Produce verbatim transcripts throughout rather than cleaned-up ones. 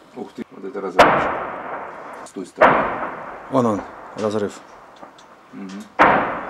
Ух ты, вот это разрыв. С той стороны. Вон он, разрыв. Угу.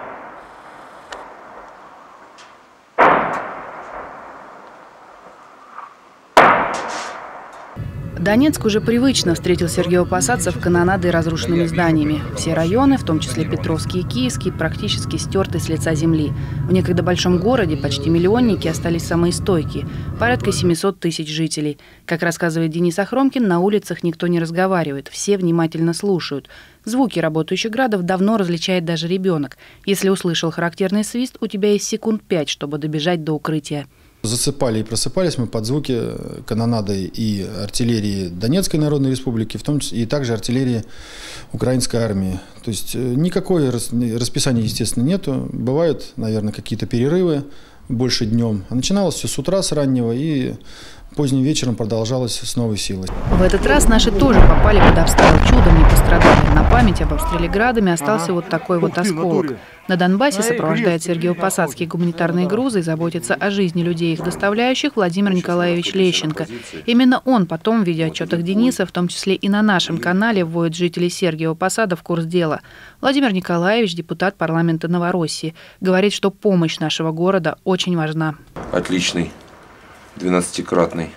Донецк уже привычно встретил сергиево-посадцев канонадой и разрушенными зданиями. Все районы, в том числе Петровский и Киевский, практически стерты с лица земли. В некогда большом городе почти миллионники остались самые стойкие – порядка семисот тысяч жителей. Как рассказывает Денис Охромкин, на улицах никто не разговаривает, все внимательно слушают. Звуки работающих градов давно различает даже ребенок. Если услышал характерный свист, у тебя есть секунд пять, чтобы добежать до укрытия. Засыпали и просыпались мы под звуки канонады и артиллерии Донецкой Народной Республики, в том числе и также артиллерии украинской армии. То есть никакой расписания, естественно, нету. Бывают, наверное, какие-то перерывы больше днем. А начиналось все с утра, с раннего, и поздним вечером продолжалось с новой силой. В этот раз наши тоже попали под обстрел. Чудом не пострадали. На память об обстреле градами остался ага. вот такой вот осколок. На Донбассе сопровождает сергиево-посадские гуманитарные грузы и заботится о жизни людей, их доставляющих, Владимир Николаевич Лещенко. Именно он потом в видеоотчетах Дениса, в том числе и на нашем канале, вводит жителей Сергиева-Посада в курс дела. Владимир Николаевич, депутат парламента Новороссии, говорит, что помощь нашего города очень важна. Отличный двенадцатикратный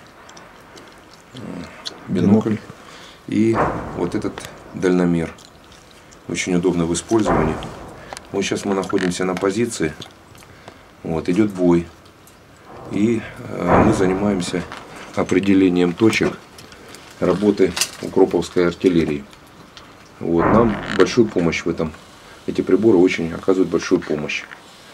бинокль и вот этот дальномер. Очень удобно в использовании. Вот сейчас мы находимся на позиции, вот, идет бой, и э, мы занимаемся определением точек работы укроповской артиллерии. Вот, нам большую помощь в этом, эти приборы очень оказывают большую помощь.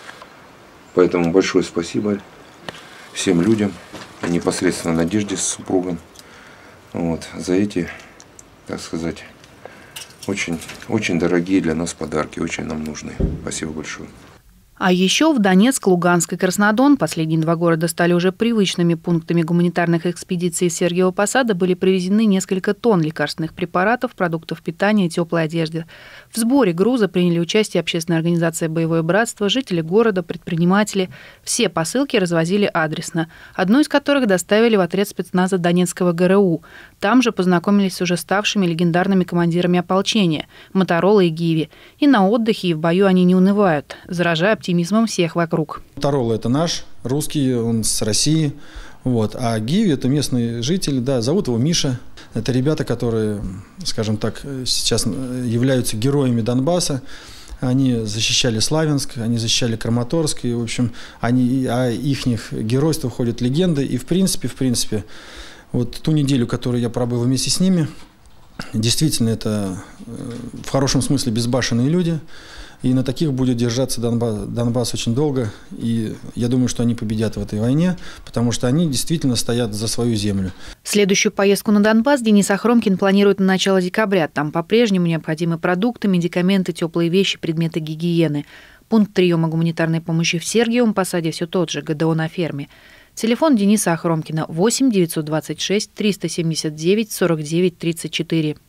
Поэтому большое спасибо всем людям, непосредственно Надежде с супругом, вот, за эти, так сказать, Очень, очень дорогие для нас подарки, очень нам нужны. Спасибо большое. А еще в Донецк, Луганск и Краснодон, последние два города стали уже привычными пунктами гуманитарных экспедиций из Сергиева-Посада, были привезены несколько тонн лекарственных препаратов, продуктов питания и теплой одежды. В сборе груза приняли участие общественная организация «Боевое братство», жители города, предприниматели. Все посылки развозили адресно, одну из которых доставили в отряд спецназа Донецкого ГРУ. Там же познакомились с уже ставшими легендарными командирами ополчения – Моторола и Гиви. И на отдыхе, и в бою они не унывают, заражая оптимизмом всех вокруг. Моторола – это наш, русский, он с России. Вот. А Гиви – это местный житель, да, зовут его Миша. Это ребята, которые, скажем так, сейчас являются героями Донбасса. Они защищали Славянск, они защищали Краматорск, и, в общем, они, о их геройствах ходят легенды. И, в принципе, в принципе, вот ту неделю, которую я пробыл вместе с ними, действительно, это в хорошем смысле безбашенные люди. И на таких будет держаться Донбасс, Донбасс очень долго. И я думаю, что они победят в этой войне, потому что они действительно стоят за свою землю. Следующую поездку на Донбасс Денис Охромкин планирует на начало декабря. Там по-прежнему необходимы продукты, медикаменты, теплые вещи, предметы гигиены. Пункт приема гуманитарной помощи в Сергиевом Посаде все тот же, ГДО на ферме. Телефон Дениса Охромкина восемь девятьсот двадцать шесть триста семьдесят девять сорок девять тридцать четыре.